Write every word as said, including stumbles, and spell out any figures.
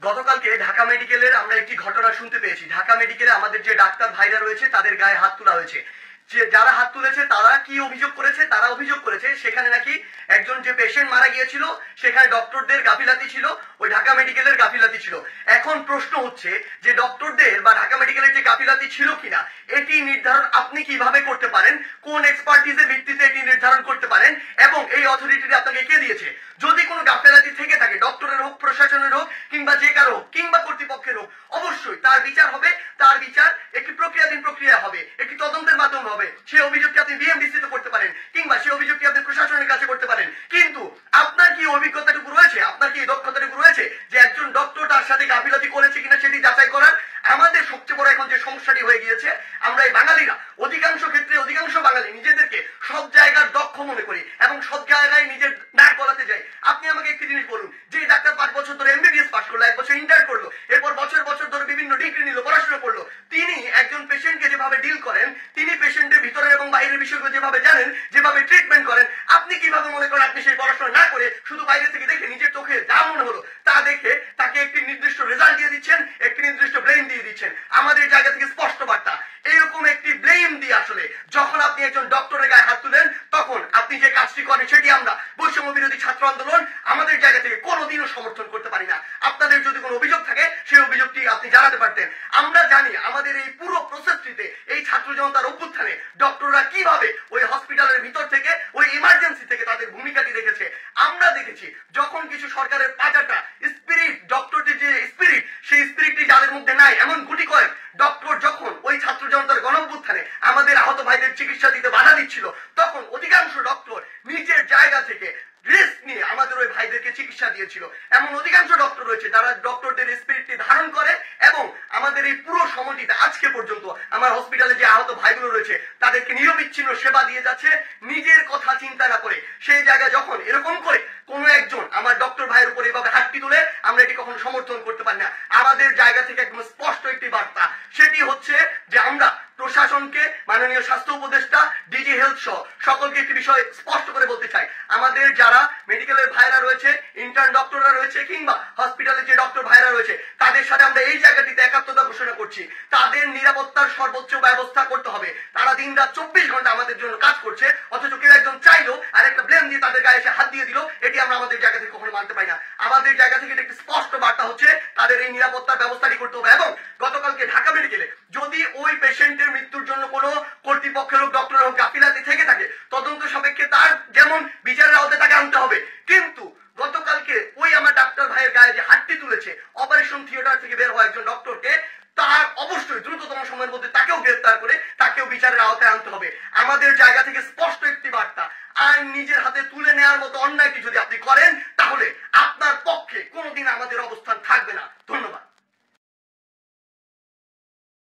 গতকালকে ঢাকা মেডিকেলের আমরা একটি ঘটনা শুনতে পেয়েছি। ঢাকা মেডিকেলে আমাদের যে ডাক্তার ভাইরা রয়েছে তাদের গায়ে হাত তোলা হয়েছে। যে যারা হাত তুলেছে তারা কি অভিযোগ করেছে? তারা অভিযোগ করেছে সেখানে নাকি একজন যে পেশেন্ট মারা গিয়েছিল সেখানে ডক্টরদের গাফিলাতি ছিল, ওই ঢাকা মেডিকেলের গাফিলাতি ছিল। এখন প্রশ্ন হচ্ছে যে ডক্টরদের বা ঢাকা মেডিকেলের যে গাফিলাতি ছিল কিনা এটি নির্ধারণ আপনি কিভাবে করতে পারেন? কোন এক্সপার্টিজের ভিত্তিতে এটি নির্ধারণ করতে পারেন এবং এই অথরিটিটি আপনাকে কে দিয়েছে? যদি কোনো গাফিলাতি থেকে থাকে, ডক্টরের হোক, প্রশাসনের হোক, কিংবা যে কারো হোক, কিংবা কর্তৃপক্ষের হোক, অবশ্যই তার বিচার হবে। তার বিচার একটি প্রক্রিয়াধীন প্রক্রিয়া হবে, একটি তদন্তের মাধ্যমে হবে। সেই অভিযোগটি আপনি বিএমডিসি তে করতে পারেন কিংবা সেই অভিযোগটি আপনি প্রশাসনের কাছে করতে পারেন। কিন্তু আপনার কি অভিজ্ঞতাটুকু রয়েছে, আপনার কি দক্ষতাটুকু রয়েছে যে একজন ডক্টর তার সাথে গাফিলতি করেছে কিনা সেটি যাচাই করার? আমাদের সবচেয়ে বড় এখন যে সমস্যাটি হয়ে গিয়েছে, আমরা এই বাঙালিরা অধিকাংশ ক্ষেত্রে অধিকাংশ বাঙালি নিজেদেরকে সব জায়গার দক্ষ মনে করি এবং সব জায়গায় নিজের নাক গলাতে যাই। আপনি আমাকে একটি জিনিস বলুন, যে ডাক্তার পাঁচ বছর ধরে এমবিবিএস পাস করলো, এক বছর ইন্টার করলো, এরপর বছর বছর ধরে বিভিন্ন ডিগ্রি নিল, পড়াশোনা করলো, তিনি একজন পেশেন্টকে যেভাবে ডিল করেন, তিনি পেশেন্টের ভিতরের এবং বাইরের বিষয়গুলো যেভাবে জানেন, যেভাবে ট্রিটমেন্ট করেন, আপনি কিভাবে মনে করেন আপনি সেই পড়াশোনা না করে শুধু বাইরে থেকে দেখে নিজের চোখে যা মনে হলো তা দেখে তাকে একটি নির্দিষ্ট রেজাল্ট দিয়ে দিচ্ছেন, একটি নির্দিষ্ট ব্লেম দিয়ে দিচ্ছেন? আমাদের জায়গা থেকে স্পষ্ট বার্তা, এরকম একটি ব্লেম দিয়ে আসলে যখন আপনি একজন ডক্টরের গায়ে হাত তুলেন তখন আপনি যে কাজটি করেন সেটি আমরা বৈষম্য বিরোধী ছাত্র আন্দোলন আমাদের জায়গা থেকে কোনোদিনও সমর্থন করতে পারি না। আপনাদের যদি কোনো অভিযোগ থাকে সেই অভিযোগটি আপনি জানাতে পারতেন। আমরা জানি আমাদের এই পুরো প্রসেসটিতে এই ছাত্র জনতার অভ্যুত্থানে ডক্টররা কিভাবে ওই হসপিটালের ভিতর থেকে ওই ইমার্জেন্সি থেকে তাদের ভূমিকাটি রেখেছে। আমরা দেখেছি যখন কিছু সরকারের পাঁচাটা স্পিরিট, ডক্টরটির যে স্পিরিট, সেই স্পিরিটটি যাদের মধ্যে নাই এমন গুটি কয়েক ডক্টর যখন ওই ছাত্র জনতার গণঅভ্যুত্থানে আমাদের আহত ভাইদের চিকিৎসা দিতে বাধা দিচ্ছিল, তখন অধিকাংশ ডক্টর নিজের জায়গা থেকে রিস্ক নিয়ে আমাদের ওই ভাইদেরকে চিকিৎসা দিয়েছিল। এমন অধিকাংশ ডক্টর রয়েছে যারা ডক্টরদের স্পিরিটটি ধারণ করে এবং আমাদের এই পুরো সময়টিতে আজকে পর্যন্ত আমার হসপিটালে যে আহত ভাইগুলো রয়েছে তাদেরকে নিরবিচ্ছিন্ন সেবা দিয়ে যাচ্ছে নিজের কথা চিন্তা না করে। সেই জায়গায় যখন এরকম করে কোনো একজন আমার ডক্টর ভাইয়ের উপর এভাবে হাতটি তুলে, আমরা এটি কখনো সমর্থন করতে পারি না। আমাদের জায়গা থেকে একদম স্পষ্ট একটি বার্তা, সেটি হচ্ছে যে আমরা প্রশাসনকে, মাননীয় স্বাস্থ্য উপদেষ্টা, ডিজি হেলথ সহ সকলকে একটি বিষয় স্পষ্ট করে বলতে চাই, আমাদের যারা মেডিকেলের ভাইরা রয়েছে, ইন্টার্ন ডক্টররা রয়েছে, কিংবা হসপিটালে যে ডক্টর ভাইরা রয়েছে, তাদের সাথে আমরা এই জায়গাটিতে একাত্মতা ঘোষণা করছি। তাদের নিরাপত্তার সর্বোচ্চ ব্যবস্থা করতে হবে। তারা দিন রাত চব্বিশ ঘন্টা আমাদের জন্য কাজ করছে, অথচ কেউ একজন চাইলো আর একটা ব্লেম দিয়ে তাদের গায়ে এসে হাত দিয়ে দিল, এটি আমরা আমাদের জায়গা থেকে কখনো মানতে পারি না। আমাদের জায়গা থেকে একটি স্পষ্ট বার্তা হচ্ছে তাদের এই নিরাপত্তার ব্যবস্থাটি করতে হবে। এবং গতকালকে ঢাকা মেডিকেলে যদি ওই পেশেন্টের মৃত্যুর জন্য কোনো কর্তৃপক্ষের হোক, ডক্টরের হোক গাফিলাতি থেকে থাকে, তদন্ত সাপেক্ষে তার যেমন বিচারের আওতায় তাকে আনতে হবে। কিন্তু গতকালকে ওই আমার ডাক্তার ভাইয়ের গায়ে যে হাতটি তুলেছে, অপারেশন থিয়েটার থেকে বের হওয়া একজন ডক্টরকে, তার অবশ্যই দ্রুততম সময়ের মধ্যে তাকেও গ্রেফতার করে তাকেও বিচারের আওতায় আনতে হবে। আমাদের জায়গা থেকে স্পষ্ট একটি বার্তা, আইন নিজের হাতে তুলে নেওয়ার মতো অন্যায়টি যদি আপনি করেন তাহলে আপনার পক্ষে কোনোদিন আমাদের অবস্থান থাকবে না।